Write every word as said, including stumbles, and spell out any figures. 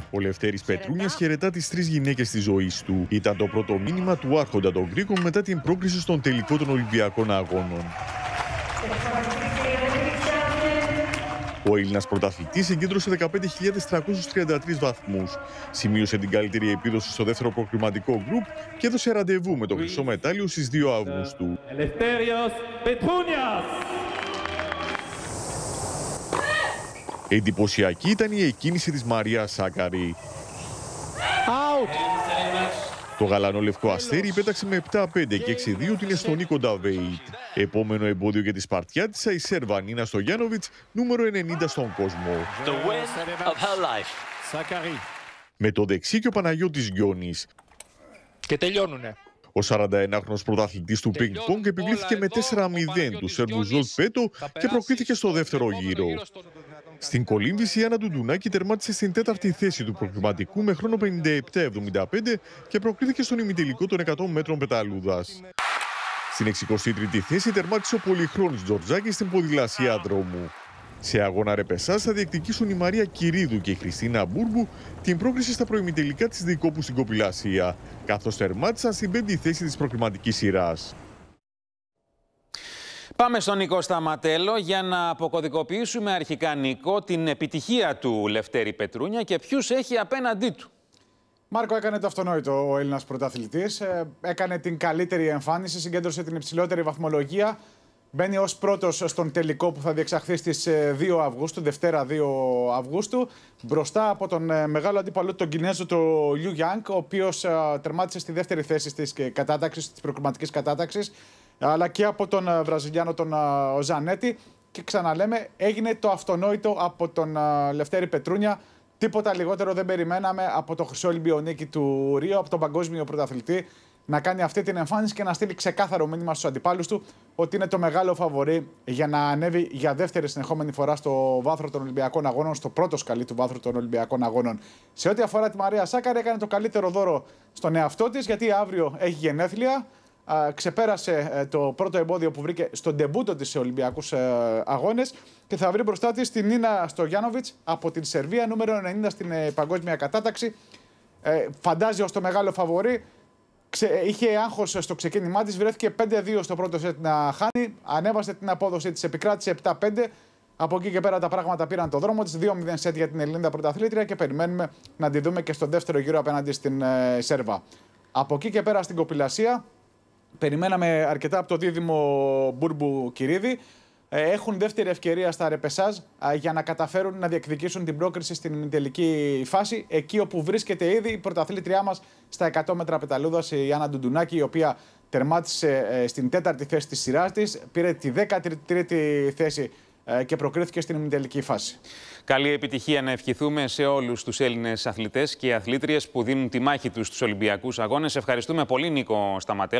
Ο Λευτέρης Πετρούνιας χαιρετά τις τρεις γυναίκες της ζωής του. Ήταν το πρώτο μήνυμα του Άρχοντα των Γκρίκων μετά την πρόκριση στον τελικό των Ολυμπιακών Αγώνων. Ο Έλληνας πρωταθλητής συγκέντρωσε δεκαπέντε χιλιάδες τριακόσιους τριάντα τρεις βαθμούς. Σημείωσε την καλύτερη επίδοση στο δεύτερο προκριματικό γκρουπ και έδωσε ραντεβού με το χρυσό μετάλλιο στις δύο Αυγούστου. Εντυπωσιακή ήταν η εκκίνηση της Μαρίας Σάκαρη. Out. Το γαλανό λευκό αστέρι πέταξε με επτά πέντε και έξι δύο την Εστονή Κονταβέιτ. Επόμενο εμπόδιο για τη Σπαρτιάτισσα, η Σέρβα Νίνα Στογιάνοβιτς, νούμερο ενενήντα στον κόσμο. Με το δεξί και ο Παναγιώτης Γκιόνης. Και τελειώνουνε. Ο σαρανταενάχρονος πρωταθλητής του πινκ πονγκ επιβλήθηκε με τέσσερα μηδέν του Σέρβου Ζολτ Πέτο και προκρίθηκε στο δεύτερο γύρο. Στην κολύμβηση, η Άννα Ντουντουνάκη τερμάτισε στην τέταρτη θέση του προκριματικού με χρόνο πενήντα επτά εβδομήντα πέντε και προκρίθηκε στον ημιτελικό των εκατό μέτρων πεταλούδας. Στην εξηκοστή τρίτη θέση τερμάτισε ο πολυχρόνης Τζορτζάκης στην ποδηλασία δρόμου. Σε αγώνα ρεπεσάς θα διεκδικήσουν η Μαρία Κυρίδου και η Χριστίνα Μπούρμπου την πρόκριση στα προημιτελικά της Δικόπου στην κοπηλασία, καθώς τερμάτισαν στην πέμπτη θέση της προκριματικής σειράς. Πάμε στον Νίκο Σταματέλο για να αποκωδικοποιήσουμε αρχικά, Νίκο, την επιτυχία του Λευτέρη Πετρούνια και ποιους έχει απέναντί του. Μάρκο, έκανε το αυτονόητο ο Έλληνας πρωταθλητής. Έκανε την καλύτερη εμφάνιση, συγκέντρωσε την υψηλότερη βαθμολογία. Μπαίνει ως πρώτος στον τελικό που θα διεξαχθεί στις δύο Αυγούστου, Δευτέρα δύο Αυγούστου, μπροστά από τον μεγάλο αντίπαλο, τον Κινέζο, τον Λιου Γιάνγκ, ο οποίος τερμάτισε στη δεύτερη θέση της κατάταξης, της προκριματικής κατάταξης, αλλά και από τον Βραζιλιάνο, τον Ζανέτη. Και ξαναλέμε, έγινε το αυτονόητο από τον Λευτέρη Πετρούνια. Τίποτα λιγότερο δεν περιμέναμε από το χρυσό Ολυμπιονίκη του Ρίο, από τον παγκόσμιο πρωταθλητή, να κάνει αυτή την εμφάνιση και να στείλει ξεκάθαρο μήνυμα στους αντιπάλους του ότι είναι το μεγάλο φαβορί για να ανέβει για δεύτερη συνεχόμενη φορά στο βάθρο των Ολυμπιακών Αγώνων, στο πρώτο σκαλί του βάθρου των Ολυμπιακών Αγώνων. Σε ό,τι αφορά τη Μαρία Σάκαρη, έκανε το καλύτερο δώρο στον εαυτό της, γιατί αύριο έχει γενέθλια. Α, ξεπέρασε το πρώτο εμπόδιο που βρήκε στον ντεμπούτο της σε Ολυμπιακούς ε, Αγώνες και θα βρει μπροστά της την Νίνα Στογιάνοβιτς από την Σερβία, νούμερο ενενήντα στην ε, παγκόσμια κατάταξη. Ε, φαντάζει ως το μεγάλο φαβορί. Ξε, είχε άγχος στο ξεκίνημά της, βρέθηκε πέντε δύο στο πρώτο σετ να χάνει, ανέβασε την απόδοση της, επικράτησε επτά πέντε. Από εκεί και πέρα τα πράγματα πήραν το δρόμο της, δύο μηδέν σετ για την Ελληνίδα πρωταθλήτρια και περιμένουμε να τη δούμε και στο δεύτερο γύρο απέναντι στην ε, Σέρβα. Από εκεί και πέρα στην κοπηλασία, περιμέναμε αρκετά από το δίδυμο Μπούρμπου Κυρίδη. Έχουν δεύτερη ευκαιρία στα ρεπεσάζ για να καταφέρουν να διεκδικήσουν την πρόκριση στην ημιτελική φάση. Εκεί όπου βρίσκεται ήδη η πρωταθλήτριά μας στα εκατό μέτρα πεταλούδας, η Άννα Ντουντουνάκη, η οποία τερμάτισε στην τέταρτη θέση της σειράς της, πήρε τη δέκατη τρίτη θέση και προκρίθηκε στην ημιτελική φάση. Καλή επιτυχία να ευχηθούμε σε όλους τους Έλληνες αθλητές και αθλήτριες που δίνουν τη μάχη τους στους Ολυμπιακούς Αγώνες. Ευχαριστούμε πολύ, Νίκο Σταματέλο.